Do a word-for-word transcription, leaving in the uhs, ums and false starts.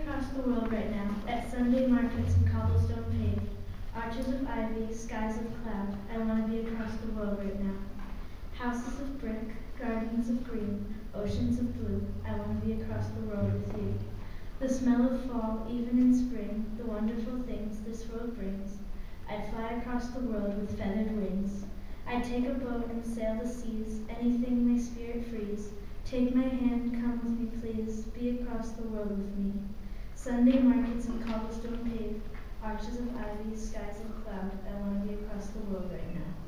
across the world right now, at Sunday markets and cobblestone paved, arches of ivy, skies of cloud. I want to be across the world right now. Houses of brick, gardens of green, oceans of blue. I want to be across the world with you. The smell of fall, even in spring, the wonderful things this world brings. I'd fly across the world with feathered wings. I'd take a boat and sail the seas, anything my spirit frees. Take my hand, come with me please, be across the world with me. Sunday markets and cobblestone paved, arches of ivy, skies of cloud. I want to be across the world right now.